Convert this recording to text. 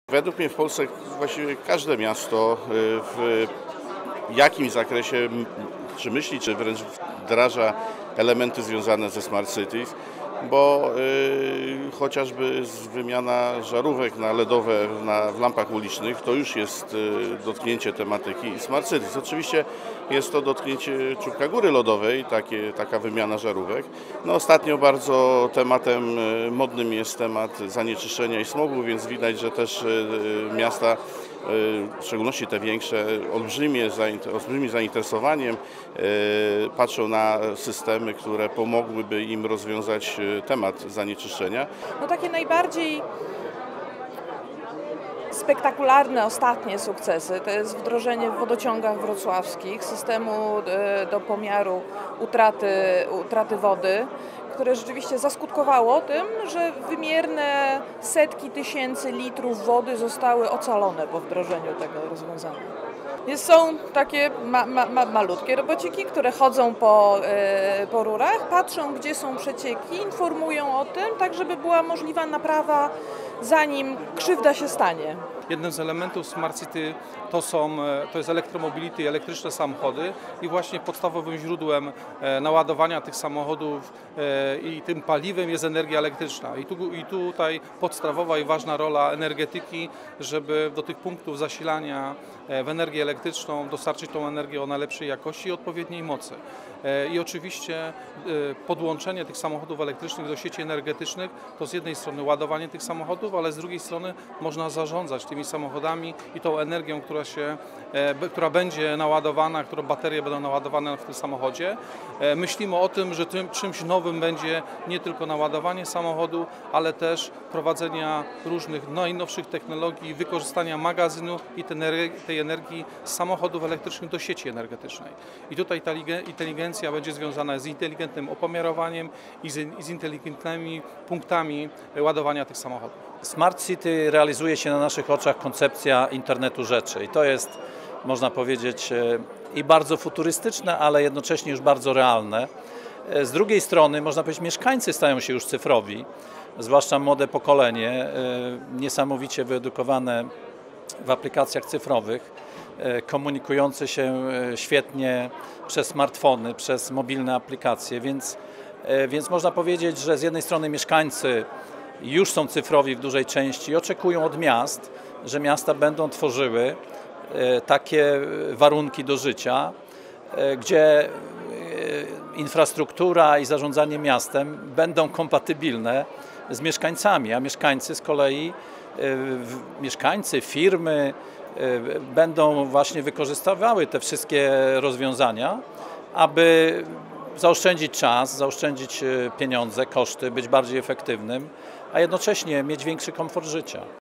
Według mnie w Polsce właściwie każde miasto w jakimś zakresie czy myśli, czy wręcz wdraża elementy związane ze Smart Cities, bo chociażby wymiana żarówek na LEDowe w lampach ulicznych to już jest dotknięcie tematyki Smart Cities. Oczywiście jest to dotknięcie czubka góry lodowej, taka wymiana żarówek. No, ostatnio bardzo tematem modnym jest temat zanieczyszczenia i smogu, więc widać, że też miasta, w szczególności te większe, olbrzymim zainteresowaniem patrzą na systemy, które pomogłyby im rozwiązać temat zanieczyszczenia. No takie najbardziej spektakularne ostatnie sukcesy to jest wdrożenie w wodociągach wrocławskich systemu do pomiaru utraty wody, które rzeczywiście zaskutkowało tym, że wymierne setki tysięcy litrów wody zostały ocalone po wdrożeniu tego rozwiązania. Są takie malutkie robociki, które chodzą po rurach, patrzą, gdzie są przecieki, informują o tym, tak żeby była możliwa naprawa, zanim krzywda się stanie. Jednym z elementów Smart City to jest elektromobility, elektryczne samochody i właśnie podstawowym źródłem naładowania tych samochodów i tym paliwem jest energia elektryczna. I tutaj podstawowa i ważna rola energetyki, żeby do tych punktów zasilania w energię elektryczną dostarczyć tą energię o najlepszej jakości i odpowiedniej mocy. I oczywiście podłączenie tych samochodów elektrycznych do sieci energetycznych to z jednej strony ładowanie tych samochodów, ale z drugiej strony można zarządzać tymi samochodami i tą energią, która będzie naładowana, którą baterie będą naładowane w tym samochodzie. Myślimy o tym, że czymś nowym będzie nie tylko naładowanie samochodu, ale też prowadzenia różnych najnowszych technologii, wykorzystania magazynu i tej energii z samochodów elektrycznych do sieci energetycznej. I tutaj ta inteligencja będzie związana z inteligentnym opomiarowaniem i z inteligentnymi punktami ładowania tych samochodów. Smart City realizuje się na naszych oczach koncepcja internetu rzeczy i to jest, można powiedzieć, i bardzo futurystyczne, ale jednocześnie już bardzo realne. Z drugiej strony, można powiedzieć, mieszkańcy stają się już cyfrowi, zwłaszcza młode pokolenie, niesamowicie wyedukowane w aplikacjach cyfrowych, komunikujące się świetnie przez smartfony, przez mobilne aplikacje, więc można powiedzieć, że z jednej strony mieszkańcy już są cyfrowi w dużej części i oczekują od miast, że miasta będą tworzyły takie warunki do życia, gdzie infrastruktura i zarządzanie miastem będą kompatybilne z mieszkańcami, a mieszkańcy z kolei, firmy będą właśnie wykorzystywały te wszystkie rozwiązania, aby zaoszczędzić czas, zaoszczędzić pieniądze, koszty, być bardziej efektywnym, a jednocześnie mieć większy komfort życia.